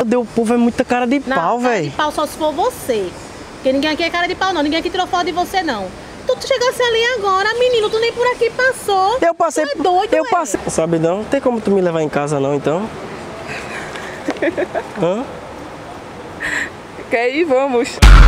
Deus, o povo é muita cara de pau, velho. Cara de pau só se for você. Porque ninguém aqui é cara de pau, não. Ninguém aqui tirou foto de você, não. Tu chegasse ali agora, menino, tu nem por aqui passou. Eu passei. Tu é doido, eu passei. Sabe não? Tem como tu me levar em casa não, então? Hã? Quer ir? Vamos.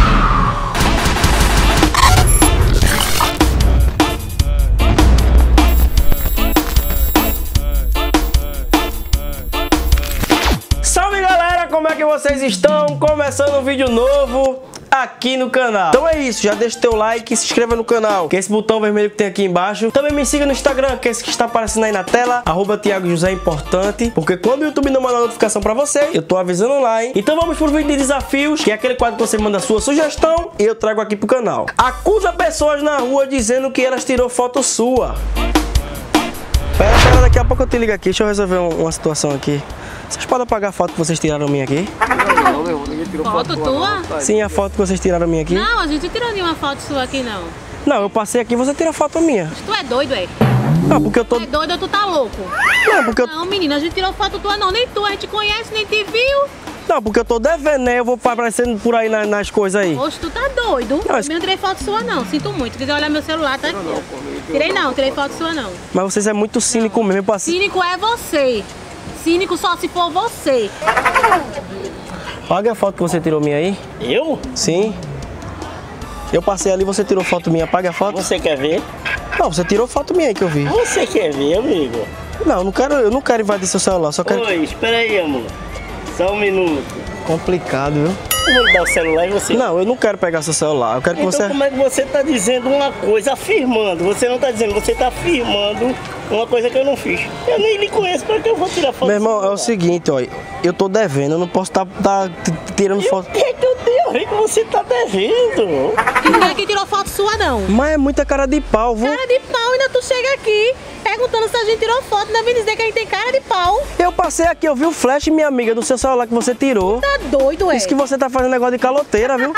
Salve galera, como é que vocês estão? Começando um vídeo novo aqui no canal. Então é isso, já deixa o teu like e se inscreva no canal, que é esse botão vermelho que tem aqui embaixo. Também me siga no Instagram, que é esse que está aparecendo aí na tela, @Thiago José é importante, porque quando o YouTube não manda notificação pra você, eu tô avisando lá, hein? Então vamos pro vídeo de desafios, que é aquele quadro que você manda a sua sugestão e eu trago aqui pro canal. Acusa pessoas na rua dizendo que elas tirou foto sua. Pera, daqui a pouco eu te ligo aqui, deixa eu resolver uma situação aqui. Vocês podem apagar a foto que vocês tiraram minha aqui? Foto tua? Sim, a foto que vocês tiraram minha aqui. Não, a gente tirou nenhuma foto sua aqui, não. Não, eu passei aqui, você tira foto minha. Tu é doido, é? Não, porque eu tô... Tu é doido ou tu tá louco? Não, porque eu... Não, menina, a gente tirou foto tua não, nem tu, a gente conhece, nem te viu. Não, porque eu tô devendo, né? Eu vou aparecendo por aí nas coisas aí. Oxe, tu tá doido. Não, Eu não tirei foto sua não, sinto muito. Se quiser olhar meu celular, tá aqui. Ó. Tirei foto sua não. Mas vocês é muito cínico mesmo, pra... Cínico é você. Cínico só se for você. Paga a foto que você tirou minha aí. Eu? Sim. Eu passei ali, você tirou foto minha, paga a foto. Você quer ver? Não, você tirou foto minha aí que eu vi. Você quer ver, amigo? Não, eu não quero invadir seu celular, só quero... Oi, espera aí, amor. Só um minuto. Complicado, viu? Eu vou lhe dar o celular e você... Não, eu não quero pegar seu celular, eu quero que Então você... como é que você tá dizendo uma coisa, afirmando? Você não tá dizendo, você tá afirmando uma coisa que eu não fiz. Eu nem lhe conheço, para que eu vou tirar foto? Meu irmão, é o seguinte, ó, eu tô devendo, eu não posso tá tirando foto... O que é que eu tenho a ver que você tá devendo? Ninguém aqui tirou foto sua não. Mas é muita cara de pau, viu? Cara de pau, ainda tu chega aqui perguntando se a gente tirou foto, ainda vem dizer que a gente tem cara de pau. Eu passei aqui, eu vi o flash, minha amiga, do seu celular que você tirou. Tá doido, é? Isso que você tá fazendo negócio de caloteira, viu?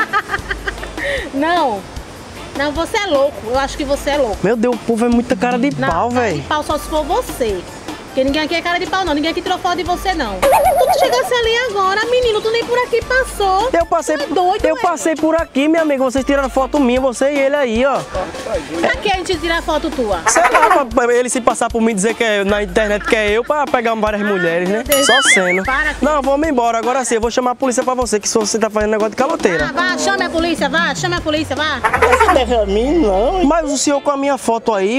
Não, você é louco, eu acho que você é louco. Meu Deus, o povo é muita cara de pau, cara velho. de pau só se for você. Porque ninguém aqui é cara de pau não, ninguém aqui tirou foto de você não. Tu chegasse ali agora, menino, tu nem por aqui passou. Eu passei, Tu é doido, eu passei por aqui, minha amiga, vocês tiraram foto minha, você e ele aí, ó. Pra que a gente tirar foto tua? Sei lá, pra ele se passar por mim e dizer que é na internet que é eu, pra pegar várias mulheres, né? Deus. Só sendo. Para com Não, vamos embora, agora sim, eu vou chamar a polícia pra você, que se você tá fazendo negócio de caloteira. Vá, chame a polícia, vá, chame a polícia, vá. Você deve a mim, não. Mas o senhor com a minha foto aí,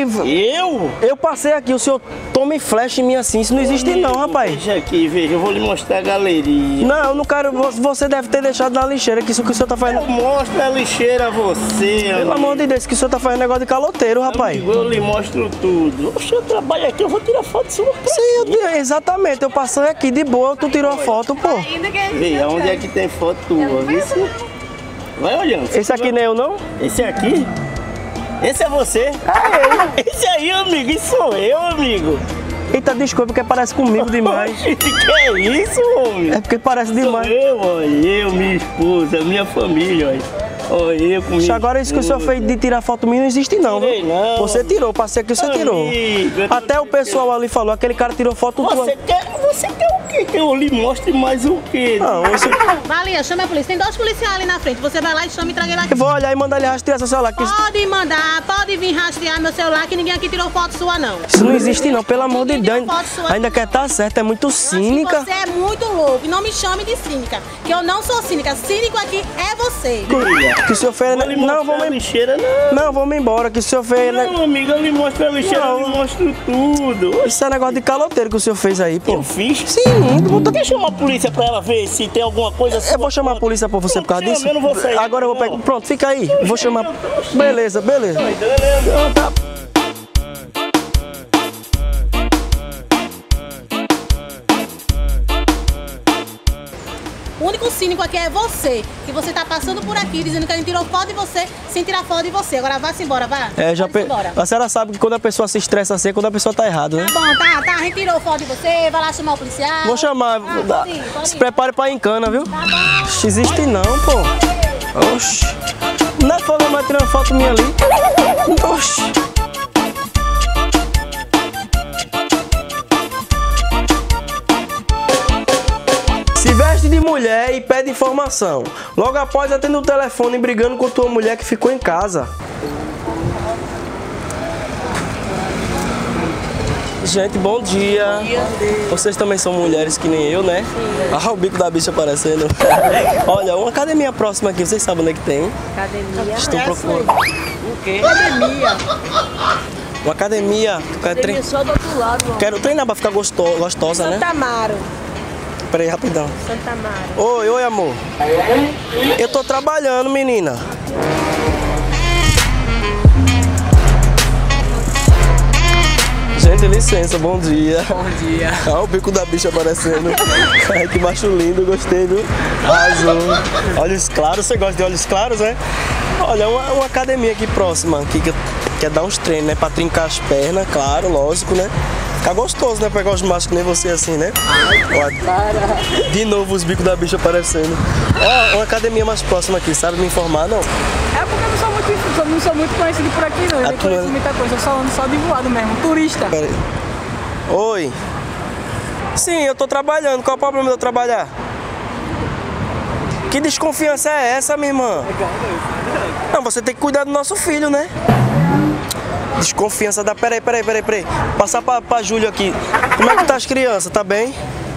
eu passei aqui, o senhor toma flash em mim assim, isso não existe não, rapaz. Veja aqui, veja, eu vou lhe mostrar a galeria. Não, eu não quero, você deve ter deixado na lixeira, que isso que o senhor tá Eu fazendo. mostro a lixeira a você, Pelo amor de Deus, que o senhor tá fazendo negócio de caloteiro, rapaz. Amigo, eu lhe mostro tudo. Oxe, eu trabalho aqui, eu vou tirar foto sua. Sim, exatamente, eu passei aqui de boa, tu tirou a foto, pô. Vê, onde é que tem foto tua, viu? Vai olhando. Esse aqui não é eu, não? Esse aqui? Esse é você? Esse aí, amigo, isso sou eu, amigo. Eita, desculpa, porque parece comigo demais. Oxe, que é isso, homem? É porque parece Sou demais. eu, olha, eu, minha esposa, minha família, olha. Olha, eu com minha Agora isso que o senhor fez de tirar foto minha não existe não, viu? Tirei, não. Você tirou, passei aqui, você tirou. Amigo, eu Até o pessoal ali falou, aquele cara tirou foto tua. Você quer o quê? Que eu lhe mostre mais o quê? Não, isso... Valia, chame a polícia. Tem 2 policiais ali na frente. Você vai lá e chama e traga ele aqui. Eu vou olhar e mandar ele rastrear seu celular. Que Pode mandar, pode vir rastrear meu celular, que ninguém aqui tirou foto sua, não. isso não existe não, pelo amor de Ninguém Deus. tirou foto sua Ainda aqui, quer estar certo, é muito cínica. Você é muito louco. E não me chame de cínica, que eu não sou cínica. Cínico aqui é você. Que o senhor fez... Vou lhe Não, mostrar a vamos... lixeira, não. Não, vamos embora, que o senhor fez... Não, amigo, eu lhe mostro a lixeira, eu lhe mostro tudo. Isso é negócio de caloteiro que o senhor fez aí, pô. Eu fiz? Sim, Quer chamar a polícia pra ela ver se tem alguma coisa... eu vou chamar a polícia pra você por causa disso. Eu não vou sair. Agora eu vou pegar... Pronto, fica aí. Vou chamar... Beleza, beleza. Então, tá. O único cínico aqui é você, que você tá passando por aqui dizendo que a gente tirou foto de você sem tirar foto de você. Agora vá-se embora, vá. Embora. A senhora sabe que quando a pessoa se estressa assim é quando a pessoa tá errada, né? Tá bom, tá, a gente tirou foto de você, vai lá chamar o policial. Vou chamar. Pode ir, pode Se ir. prepare pra encana, viu? Tá bom. Oxe, existe não, pô. Oxi. Não é falando mais tirar uma foto minha ali. Oxi. Se veste de mulher e pede informação. Logo após atende o telefone brigando com tua mulher que ficou em casa. Gente, bom dia. Vocês também são mulheres que nem eu, né? Ah, o bico da bicha aparecendo. Olha, uma academia próxima aqui, vocês sabem onde é que tem? Academia. Estou procurando. O quê? Academia. Uma academia. Academia só do outro lado, ó. Quero treinar pra ficar gostosa, né? Santa Amaro. Peraí, rapidão. Santa Amaro. Oi, amor. Eu tô trabalhando, menina. Gente, licença, bom dia. Bom dia. Olha o bico da bicha aparecendo. Ai, que macho lindo, gostei, viu? Azul. Olhos claros, você gosta de olhos claros, né? Olha, uma academia aqui próxima, aqui que quer dar uns treinos, né? Pra trincar as pernas, claro, lógico, né? Ficar gostoso, né? Pegar os machos que nem você assim, né? Olha, de novo os bicos da bicha aparecendo. Ó, uma academia mais próxima aqui, sabe me informar, não? É porque eu não sou muito conhecido por aqui, não. Eu nem conheço muita coisa, eu só ando só de voado mesmo, turista. Pera aí. Oi. Sim, eu tô trabalhando. Qual é o problema de eu trabalhar? Que desconfiança é essa, minha irmã? Não, você tem que cuidar do nosso filho, né? Desconfiança da... Peraí. Passar pra Júlio aqui. Como é que tá as crianças? Tá bem?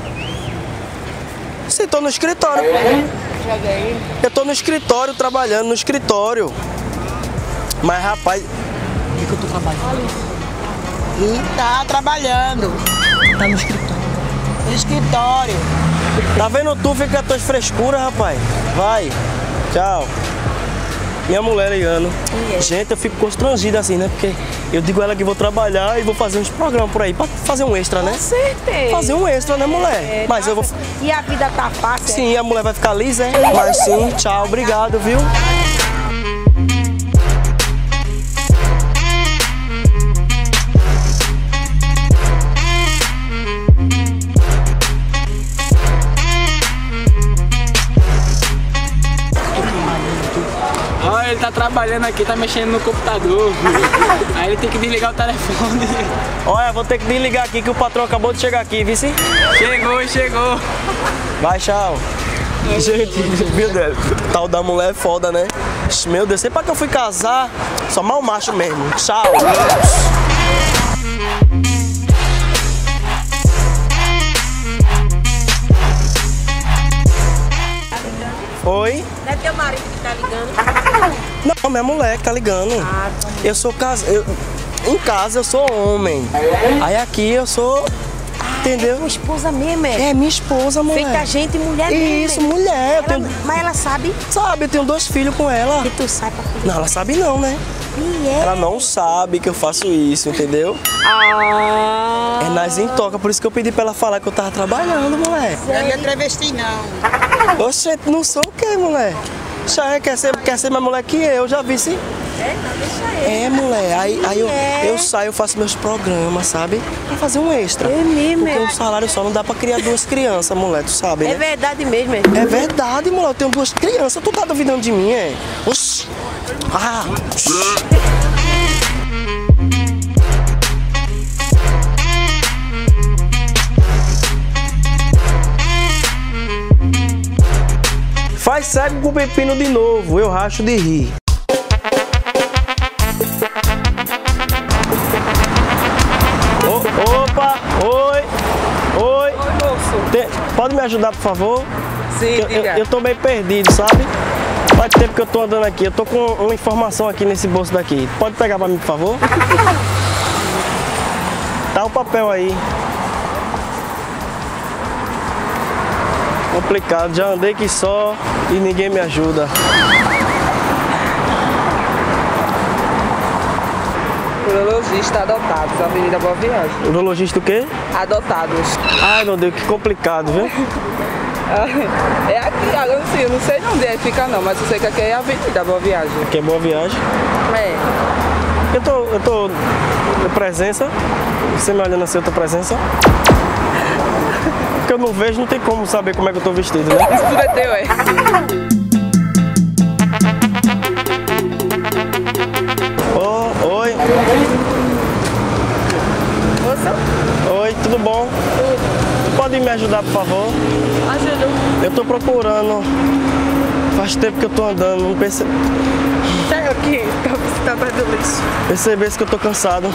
Sim, tô no escritório. Eu tô no escritório, trabalhando no escritório. Mas, rapaz... Onde que eu tô trabalhando? E tá trabalhando. Tá no escritório. No escritório. Tá vendo tu fica com as tuas frescuras, rapaz? Vai. Tchau. Minha mulher ligando. Gente, eu fico constrangido assim, né? Porque eu digo a ela que vou trabalhar e vou fazer uns programas por aí pra fazer um extra, né? Com certeza. Fazer um extra, né, mulher? Mas eu vou... E a vida tá fácil? Sim, a mulher vai ficar lisa, é? Mas sim, tchau, obrigado, viu? Olha, ele tá trabalhando aqui, tá mexendo no computador. Aí ele tem que desligar o telefone. Olha, vou ter que desligar aqui que o patrão acabou de chegar aqui, vice? Chegou. Vai, tchau. Gente, meu Deus, tal da mulher é foda, né? Meu Deus, sei pra que eu fui casar, só mal macho mesmo. Tchau. Oi? Não é teu marido que tá ligando? Não, minha mulher que tá ligando. Eu sou casado. Em casa eu sou homem. Aí aqui eu sou. Entendeu? Tua esposa mesmo, é? É minha esposa, mulher. Feita gente, mulher mesmo. Isso, mulher. Mas ela sabe? Sabe, eu tenho 2 filhos com ela. Que tu sai pra filho. Não, ela sabe não, né? E é? Ela não sabe que eu faço isso, entendeu? É nas em toca, por isso que eu pedi pra ela falar que eu tava trabalhando, mulher. Eu não é travesti, não. Oxe, não sou o quê, mulher? Já quer ser mais mulher que eu, já vi sim. É, não, deixa ele. É, mulher, aí eu saio, eu faço meus programas, sabe? Pra fazer um extra. É mesmo, Porque é. um salário só não dá pra criar 2 crianças, mulher, tu sabe, né? É verdade mesmo, é? É verdade, mulher, eu tenho 2 crianças, tu tá duvidando de mim, é? Oxi! Ah! Faz cego com o pepino de novo, eu racho de rir. Opa, oi, moço. Pode me ajudar, por favor? Sim, Eu tô meio perdido, sabe? Faz tempo que eu tô andando aqui, eu tô com uma informação aqui nesse bolso daqui. Pode pegar pra mim, por favor? Tá o papel aí. Complicado, já andei aqui só e ninguém me ajuda. Urologista adotados, Avenida Boa Viagem. Urologista o quê? Adotados. Ai, meu Deus, que complicado, viu? É aqui, eu não sei onde é que fica não, mas eu sei que aqui é a Avenida Boa Viagem. Aqui é Boa Viagem. É. Eu tô em presença. Você me olhando assim, eu tô presença. Porque eu não vejo, não tem como saber como é que eu tô vestido, né? Isso tudo é teu, é? Oi. Moça? Oi, tudo bom? Pode vir me ajudar, por favor? Ajuda. Eu tô procurando. Faz tempo que eu tô andando, não percebo. Sai aqui, você tá atrás do lixo. Percebesse que eu tô cansado.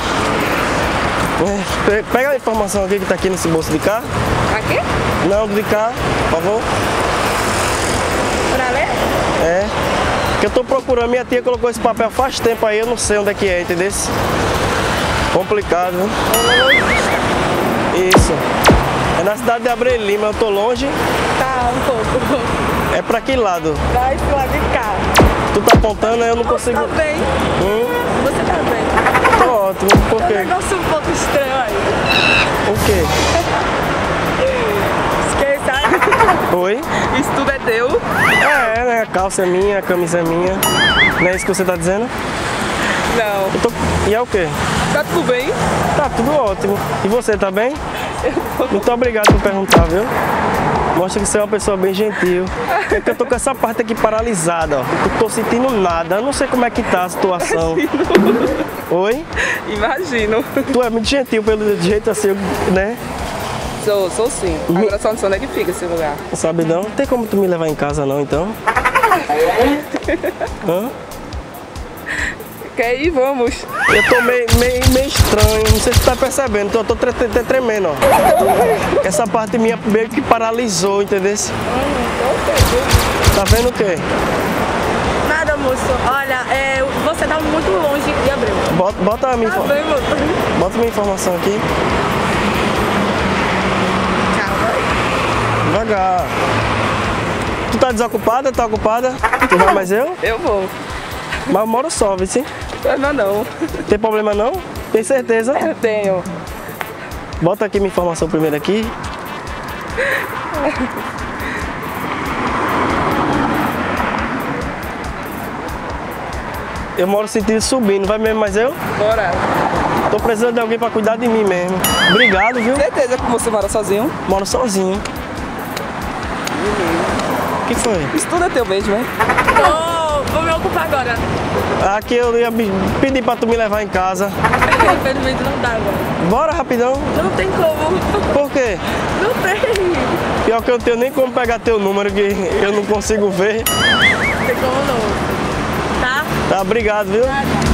Pega a informação aqui que tá aqui nesse bolso de cá. Aqui? Não, de cá, por favor. Pra ler? É. Que eu tô procurando. Minha tia colocou esse papel faz tempo aí, eu não sei onde é que é, entendeu? Complicado, viu? Isso. É na cidade de Abreu Lima, eu tô longe. Tá, um pouco. É pra que lado? Pra esse lado de cá. Tu tá apontando, aí eu não consigo. Tá bem. Você tá bem. Tô ótimo, por Tem um quê? negócio um pouco estranho aí. O quê? Esqueça. Oi? Isso tudo é teu? É, né? A calça é minha, a camisa é minha. Não é isso que você tá dizendo? Não. E é o quê? Tá tudo bem? Tá tudo ótimo. E você, tá bem? Muito obrigado por perguntar, viu? Mostra que você é uma pessoa bem gentil. É que eu tô com essa parte aqui paralisada, ó. Eu tô sentindo nada. Eu não sei como é que tá a situação. Oi? Imagino. Tu é muito gentil pelo jeito assim, né? Sou sim. Agora só não sei onde é que fica esse lugar. Não sabe não? Não tem como tu me levar em casa não, então? Hã? Quer ir? Vamos. Eu tô meio estranho, não sei se você tá percebendo, eu tô tremendo, ó. Essa parte minha meio que paralisou, entendeu? Tá vendo o quê? Nada, moço. Olha, você tá muito longe de Abreu. Bota a minha Tá bem, moço. Bota minha informação aqui. Devagar. Tu tá desocupada? Tá ocupada? Tu vai mais eu? Eu vou. Mas eu moro só, viu? Sim? Não. Tem problema não? Tem certeza? Eu tenho. Bota aqui minha informação primeiro aqui. Eu moro sentido subindo, vai mesmo mais eu? Bora. Tô precisando de alguém pra cuidar de mim mesmo. Obrigado, viu? Certeza que você mora sozinho? Moro sozinho. O que foi? Isso tudo é teu mesmo, hein? Vou me ocupar agora. Aqui eu ia pedir pra tu me levar em casa. Infelizmente não dá agora. Bora rapidão. Não tem como. Por quê? Não tem. Pior que eu tenho nem como pegar teu número que eu não consigo ver. Não tem como não. Tá? Tá, obrigado, viu?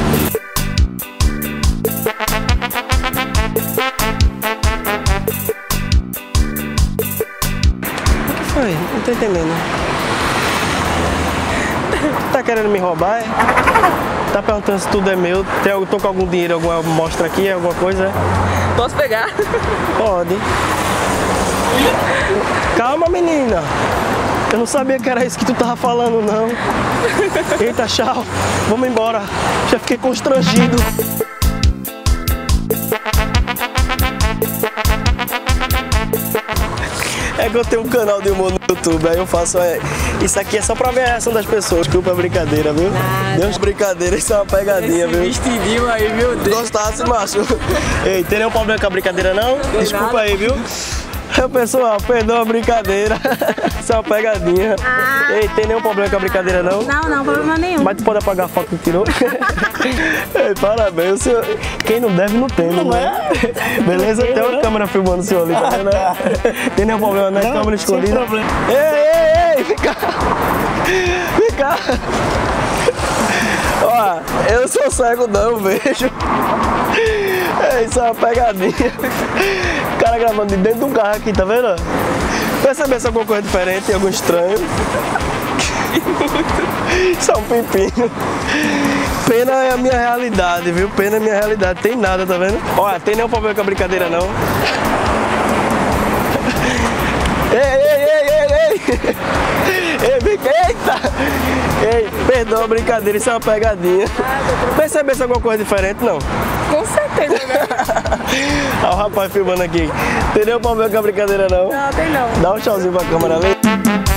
O que foi? Não tô entendendo. Tá querendo me roubar, é? Tá perguntando se tudo é meu. Eu tô com algum dinheiro, alguma mostra aqui, alguma coisa? É? Posso pegar? Pode. Calma, menina. Eu não sabia que era isso que tu tava falando, não. Eita, tchau. Vamos embora. Já fiquei constrangido. É que eu tenho um canal de humor no YouTube, aí eu faço... Isso aqui é só pra ver a reação das pessoas. Desculpa a brincadeira, viu? Deus, brincadeira, isso é uma pegadinha, viu? Vestidinho aí, meu Deus. Gostasse, macho. Ei, tem nenhum problema com a brincadeira, não? Desculpa aí, viu? Pessoal, perdoa a brincadeira. Isso é uma pegadinha. Ei, tem nenhum problema com a brincadeira, não? Não, problema nenhum. Mas tu pode apagar a foto que tirou? Ei, parabéns. Senhor... Quem não deve, não tem, não é? Beleza? Tem uma câmera filmando o senhor ali, tá vendo? Tem nenhum problema, não é? Câmera escondida. Ei, vem cá. Vem cá. Ó, eu sou cego não, vejo. Isso é uma pegadinha. O cara gravando de dentro de um carro aqui, tá vendo? Percebeu se alguma coisa diferente, algum estranho? Isso é um pepino. Pena é a minha realidade, viu? Pena é a minha realidade. Tem nada, tá vendo? Olha, tem nenhum problema com a brincadeira, não. Ei, eita! Ei, perdoa a brincadeira, isso é uma pegadinha. Percebeu se alguma coisa diferente, não? Com certeza, né? Olha o rapaz filmando aqui. Tem nenhum problema com a brincadeira, não? Não, tem não. Dá um tchauzinho pra câmera ali.